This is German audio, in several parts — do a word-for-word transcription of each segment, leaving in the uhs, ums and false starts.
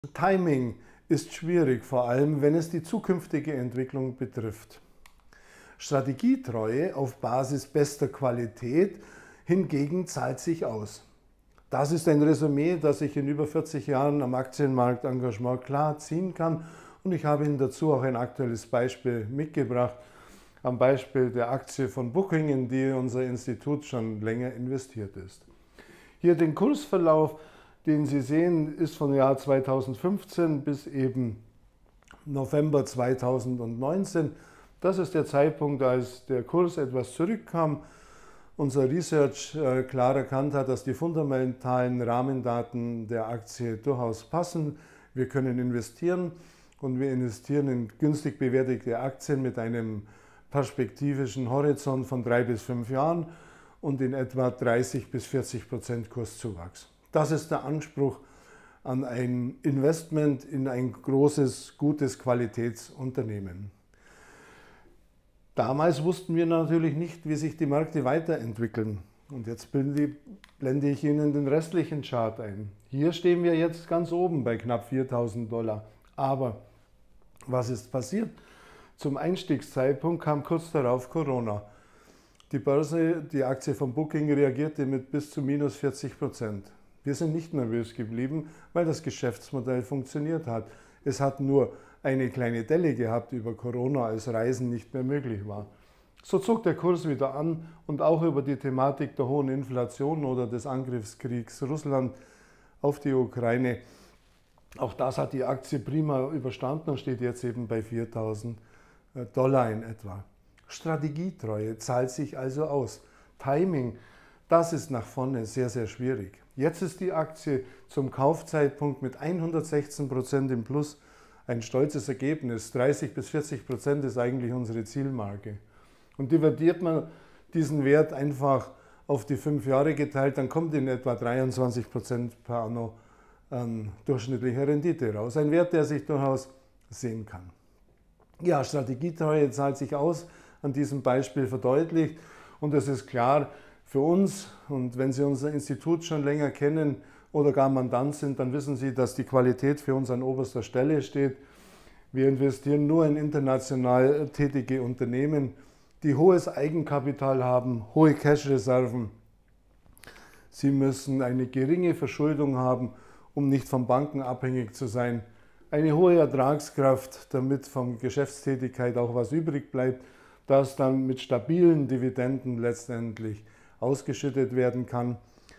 Timing ist schwierig, vor allem wenn es die zukünftige Entwicklung betrifft. Strategietreue auf Basis bester Qualität hingegen zahlt sich aus. Das ist ein Resümee, das ich in über vierzig Jahren am Aktienmarkt Engagement klar ziehen kann, und ich habe Ihnen dazu auch ein aktuelles Beispiel mitgebracht, am Beispiel der Aktie von Booking, in die unser Institut schon länger investiert ist. Hier den Kursverlauf, den Sie sehen, ist von Jahr zweitausendfünfzehn bis eben November zweitausendneunzehn. Das ist der Zeitpunkt, als der Kurs etwas zurückkam. Unser Research äh, klar erkannt hat, dass die fundamentalen Rahmendaten der Aktie durchaus passen. Wir können investieren, und wir investieren in günstig bewertete Aktien mit einem perspektivischen Horizont von drei bis fünf Jahren und in etwa dreißig bis vierzig Prozent Kurszuwachs. Das ist der Anspruch an ein Investment in ein großes, gutes Qualitätsunternehmen. Damals wussten wir natürlich nicht, wie sich die Märkte weiterentwickeln. Und jetzt blende ich Ihnen den restlichen Chart ein. Hier stehen wir jetzt ganz oben bei knapp viertausend Dollar. Aber was ist passiert? Zum Einstiegszeitpunkt kam kurz darauf Corona. Die Börse, die Aktie von Booking, reagierte mit bis zu minus vierzig Prozent. Wir sind nicht nervös geblieben, weil das Geschäftsmodell funktioniert hat. Es hat nur eine kleine Delle gehabt über Corona, als Reisen nicht mehr möglich war. So zog der Kurs wieder an, und auch über die Thematik der hohen Inflation oder des Angriffskriegs Russland auf die Ukraine. Auch das hat die Aktie prima überstanden und steht jetzt eben bei viertausend Dollar in etwa. Strategietreue zahlt sich also aus. Timing, das ist nach vorne sehr, sehr schwierig. Jetzt ist die Aktie zum Kaufzeitpunkt mit hundertsechzehn Prozent im Plus ein stolzes Ergebnis. dreißig bis vierzig Prozent ist eigentlich unsere Zielmarke. Und dividiert man diesen Wert einfach auf die fünf Jahre geteilt, dann kommt in etwa dreiundzwanzig Prozent per anno an durchschnittlicher Rendite raus. Ein Wert, der sich durchaus sehen kann. Ja, Strategietreue zahlt sich aus, an diesem Beispiel verdeutlicht. Und es ist klar für uns, und wenn Sie unser Institut schon länger kennen oder gar Mandant sind, dann wissen Sie, dass die Qualität für uns an oberster Stelle steht. Wir investieren nur in international tätige Unternehmen, die hohes Eigenkapital haben, hohe Cash-Reserven. Sie müssen eine geringe Verschuldung haben, um nicht von Banken abhängig zu sein. Eine hohe Ertragskraft, damit von Geschäftstätigkeit auch was übrig bleibt, das dann mit stabilen Dividenden letztendlich ausgeschüttet werden kann.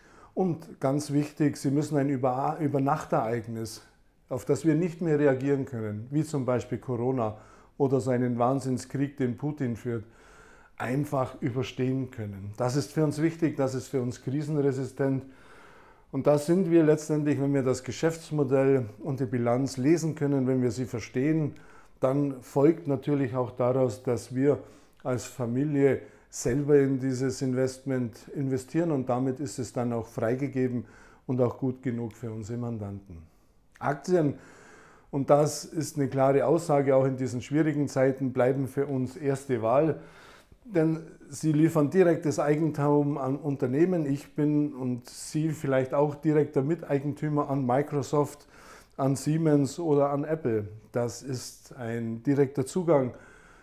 Und ganz wichtig, Sie müssen ein Über- Übernachtereignis, auf das wir nicht mehr reagieren können, wie zum Beispiel Corona oder so einen Wahnsinnskrieg, den Putin führt, einfach überstehen können. Das ist für uns wichtig, das ist für uns krisenresistent. Und da sind wir letztendlich, wenn wir das Geschäftsmodell und die Bilanz lesen können, wenn wir sie verstehen, dann folgt natürlich auch daraus, dass wir als Familie selber in dieses Investment investieren, und damit ist es dann auch freigegeben und auch gut genug für unsere Mandanten. Aktien, und das ist eine klare Aussage, auch in diesen schwierigen Zeiten bleiben für uns erste Wahl. Denn sie liefern direktes Eigentum an Unternehmen. Ich bin und Sie vielleicht auch direkter Miteigentümer an Microsoft, an Siemens oder an Apple. Das ist ein direkter Zugang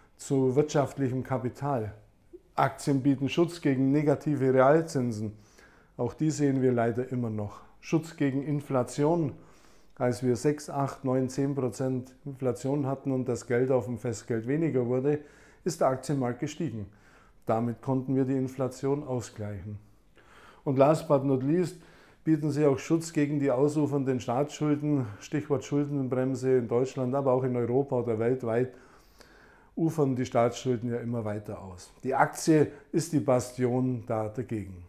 zu wirtschaftlichem Kapital. Aktien bieten Schutz gegen negative Realzinsen. Auch die sehen wir leider immer noch. Schutz gegen Inflation. Als wir sechs, acht, neun, zehn Prozent Inflation hatten und das Geld auf dem Festgeld weniger wurde, ist der Aktienmarkt gestiegen. Damit konnten wir die Inflation ausgleichen. Und last but not least bieten sie auch Schutz gegen die ausufernden Staatsschulden, Stichwort Schuldenbremse in Deutschland, aber auch in Europa oder weltweit ufern die Staatsschulden ja immer weiter aus. Die Aktie ist die Bastion da dagegen.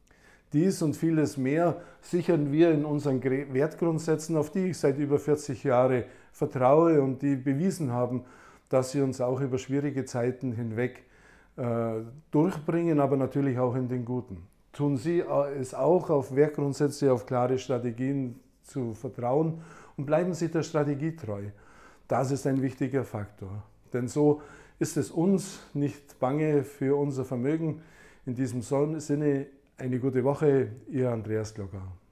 Dies und vieles mehr sichern wir in unseren Wertgrundsätzen, auf die ich seit über vierzig Jahren vertraue und die bewiesen haben, dass sie uns auch über schwierige Zeiten hinweg äh, durchbringen, aber natürlich auch in den guten. Tun Sie es auch, auf Wertgrundsätze, auf klare Strategien zu vertrauen, und bleiben Sie der Strategie treu. Das ist ein wichtiger Faktor. Denn so ist es uns nicht bange für unser Vermögen. In diesem Sinne eine gute Woche, Ihr Andreas Glocker.